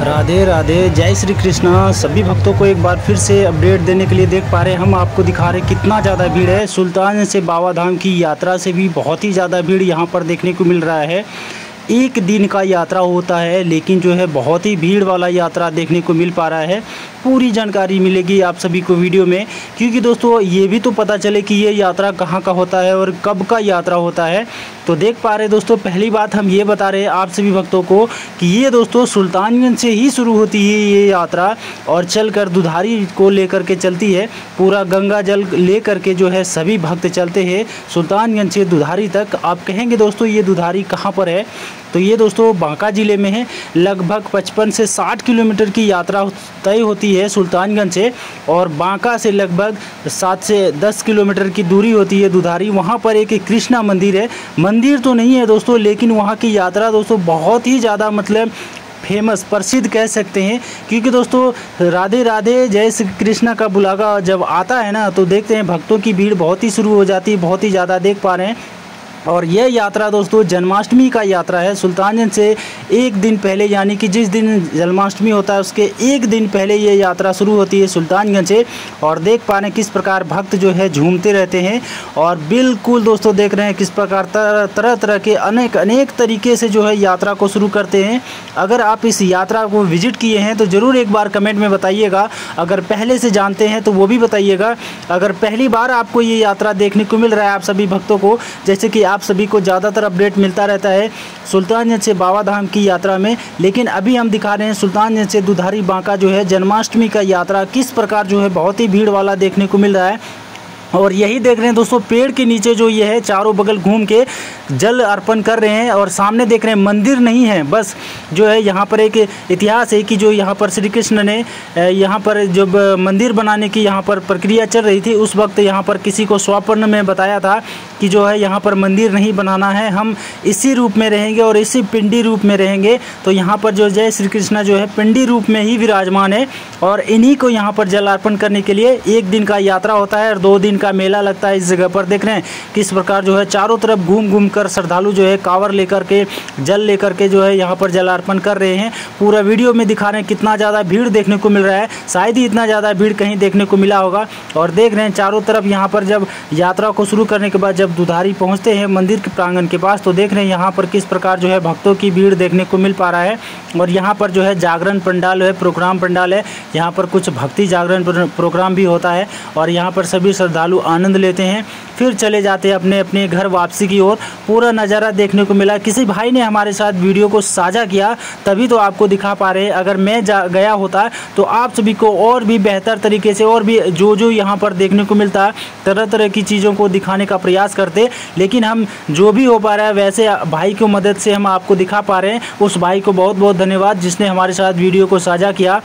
राधे राधे, जय श्री कृष्णा। सभी भक्तों को एक बार फिर से अपडेट देने के लिए देख पा रहे हैं हम आपको दिखा रहे कितना ज़्यादा भीड़ है। सुल्तान से बाबा धाम की यात्रा से भी बहुत ही ज़्यादा भीड़ यहाँ पर देखने को मिल रहा है। एक दिन का यात्रा होता है लेकिन जो है बहुत ही भीड़ वाला यात्रा देखने को मिल पा रहा है। पूरी जानकारी मिलेगी आप सभी को वीडियो में, क्योंकि दोस्तों ये भी तो पता चले कि ये यात्रा कहाँ का होता है और कब का यात्रा होता है। तो देख पा रहे दोस्तों, पहली बात हम ये बता रहे हैं आप सभी भक्तों को कि ये दोस्तों सुल्तानगंज से ही शुरू होती है ये यात्रा और चलकर दुधारी को लेकर के चलती है। पूरा गंगा जल लेकर के जो है सभी भक्त चलते हैं सुल्तानगंज से दुधारी तक। आप कहेंगे दोस्तों ये दुधारी कहाँ पर है, तो ये दोस्तों बांका ज़िले में है। लगभग 55 से 60 किलोमीटर की यात्रा तय होती है सुल्तानगंज से, और बांका से लगभग 7 से 10 किलोमीटर की दूरी होती है दुधारी। वहाँ पर एक कृष्णा मंदिर है। मंदिर तो नहीं है दोस्तों, लेकिन वहाँ की यात्रा दोस्तों बहुत ही ज़्यादा मतलब फेमस प्रसिद्ध कह सकते हैं, क्योंकि दोस्तों राधे राधे जय श्री कृष्णा का बुलावा जब आता है ना, तो देखते हैं भक्तों की भीड़ बहुत ही शुरू हो जाती है, बहुत ही ज़्यादा देख पा रहे हैं। और यह यात्रा दोस्तों जन्माष्टमी का यात्रा है। सुल्तानगंज से एक दिन पहले, यानी कि जिस दिन जन्माष्टमी होता है उसके एक दिन पहले ये यात्रा शुरू होती है सुल्तानगंज से। और देख पा रहे हैं किस प्रकार भक्त जो है झूमते रहते हैं, और बिल्कुल दोस्तों देख रहे हैं किस प्रकार तरह तरह के अनेक तरीके से जो है यात्रा को शुरू करते हैं। अगर आप इस यात्रा को विजिट किए हैं तो ज़रूर एक बार कमेंट में बताइएगा। अगर पहले से जानते हैं तो वो भी बताइएगा। अगर पहली बार आपको ये यात्रा देखने को मिल रहा है आप सभी भक्तों को, जैसे कि आप सभी को ज़्यादातर अपडेट मिलता रहता है सुल्तानगंज से बाबा धाम की यात्रा में, लेकिन अभी हम दिखा रहे हैं सुल्तानगंज से दुधारी बांका जो है जन्माष्टमी का यात्रा किस प्रकार जो है बहुत ही भीड़ वाला देखने को मिल रहा है। और यही देख रहे हैं दोस्तों पेड़ के नीचे जो ये है चारों बगल घूम के जल अर्पण कर रहे हैं। और सामने देख रहे हैं मंदिर नहीं है, बस जो है यहाँ पर एक इतिहास है कि जो यहाँ पर श्री कृष्ण ने यहाँ पर जब मंदिर बनाने की यहाँ पर प्रक्रिया चल रही थी उस वक्त यहाँ पर किसी को स्वप्न में बताया था कि जो है यहाँ पर मंदिर नहीं बनाना है, हम इसी रूप में रहेंगे और इसी पिंडी रूप में रहेंगे। तो यहाँ पर जो जय श्री कृष्णा जो है पिंडी रूप में ही विराजमान है, और इन्हीं को यहाँ पर जल अर्पण करने के लिए एक दिन का यात्रा होता है और 2 दिन का मेला लगता है। इस जगह पर देख रहे हैं किस प्रकार जो है चारों तरफ घूम घूम कर श्रद्धालु जो है कांवर लेकर के जल लेकर के जो है यहाँ पर जल अर्पण कर रहे हैं। पूरा वीडियो में दिखा रहे हैं कितना ज़्यादा भीड़ देखने को मिल रहा है, शायद ही इतना ज़्यादा भीड़ कहीं देखने को मिला होगा। और देख रहे हैं चारों तरफ यहाँ पर जब यात्रा को शुरू करने के बाद जब दुधारी पहुँचते हैं मंदिर के प्रांगण के पास, तो देख रहे हैं यहाँ पर किस प्रकार जो है भक्तों की भीड़ देखने को मिल पा रहा है। और यहाँ पर जो है जागरण पंडाल है, प्रोग्राम पंडाल है, यहाँ पर कुछ भक्ति जागरण प्रोग्राम भी होता है और यहाँ पर सभी श्रद्धालु आनंद लेते हैं, फिर चले जाते हैं अपने अपने घर वापसी की ओर। पूरा नज़ारा देखने को मिला। किसी भाई ने हमारे साथ वीडियो को साझा किया तभी तो आपको दिखा पा रहे हैं। अगर मैं गया होता तो आप सभी को और भी बेहतर तरीके से और भी जो यहाँ पर देखने को मिलता है तरह तरह की चीज़ों को दिखाने का प्रयास करते, लेकिन हम जो भी हो पा रहा है वैसे भाई की मदद से हम आपको दिखा पा रहे हैं। उस भाई को बहुत बहुत धन्यवाद जिसने हमारे साथ वीडियो को साझा किया,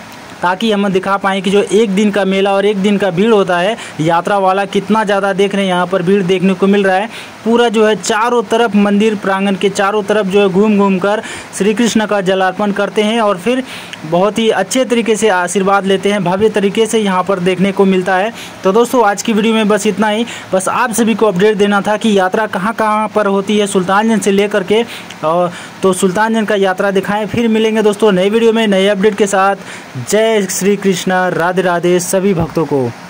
ताकि हम दिखा पाएँ कि जो एक दिन का मेला और एक दिन का भीड़ होता है यात्रा वाला कितना ज़्यादा देख रहे हैं यहाँ पर भीड़ देखने को मिल रहा है। पूरा जो है चारों तरफ मंदिर प्रांगण के चारों तरफ जो है घूम घूम कर श्री कृष्ण का जलार्पण करते हैं और फिर बहुत ही अच्छे तरीके से आशीर्वाद लेते हैं, भव्य तरीके से यहाँ पर देखने को मिलता है। तो दोस्तों आज की वीडियो में बस इतना ही, बस आप सभी को अपडेट देना था कि यात्रा कहाँ कहाँ पर होती है सुल्तानगंज से लेकर के, और तो सुल्तानगंज का यात्रा दिखाएं। फिर मिलेंगे दोस्तों नई वीडियो में नए अपडेट के साथ। जय श्री कृष्णा, राधे राधे सभी भक्तों को।